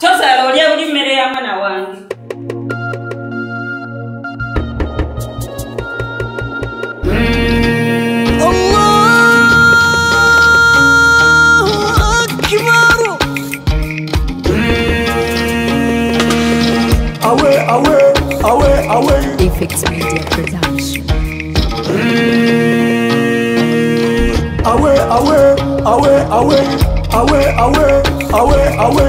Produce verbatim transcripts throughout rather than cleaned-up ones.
Tosala olya buli mmere ya mwana wange. Away, away, away, away. Defects Media Production. Away, away, away, away, away, away, away, away.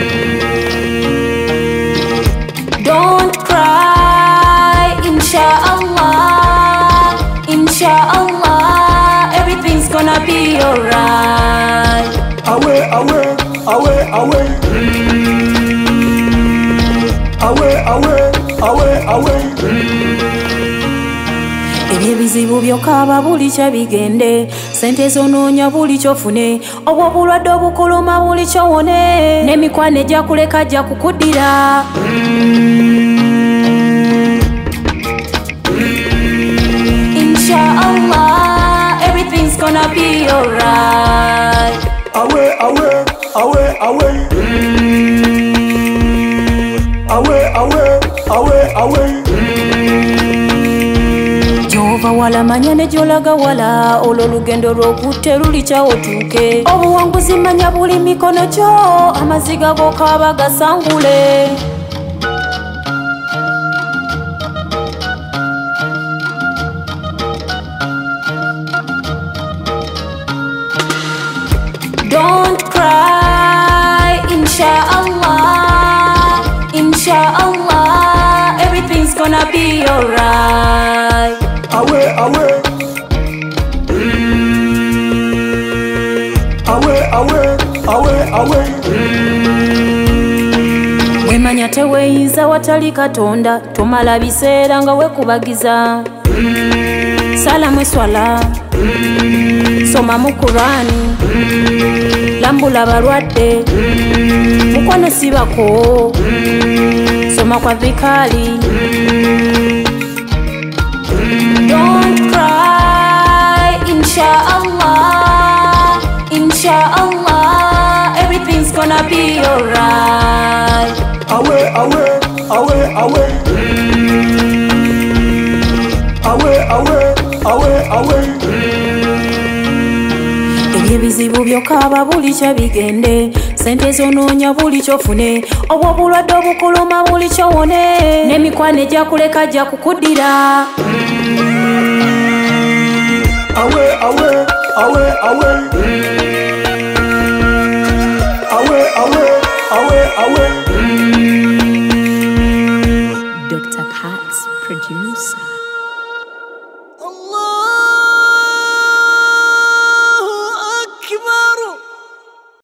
Don't cry, inshallah, inshallah, everything's gonna be alright. Away, away, away, away. Away, away, away, away. Ebizibu byokaba buli kye bigende, sente zonoonya buli kyofune, obw'obulwadde obukuluma buli kyowone, n'emikwano ejja kuleka ajja kukuddira. Inshallah, everything's gonna be alright. Away, away, away, away. Away, away, away, away. Jova wala manya ne jolaga wala, olwo lugendo lw'okutte lulikyawo tuuke. Obuwanguzi manya buli mikono gyo, amaziga g'okaaba gasangule. Don't cry, inshallah, inshallah, everything's gonna be alright. Away, away. Away, away, away, away. Wemanya teweeyinza watali Katonda, tomala biseera nga wekubagiza. Salamu eswala, soma mu Kurani, lambula balwadde, mukwano sibako, soma kwa vikali. Don't cry, inshallah, inshallah, everything's gonna be alright. Away, away, away, away. Away, away, away, away. Ebizibu byokaba buli kye bigende, sente zonoonya buli kyofune, obw'obulwadde obukuluma buli kyowone, n'emikwano ejja kuleka ajja kukuddira. Away, away, away, away. Away, away, away, away. Doctor Katz, producer.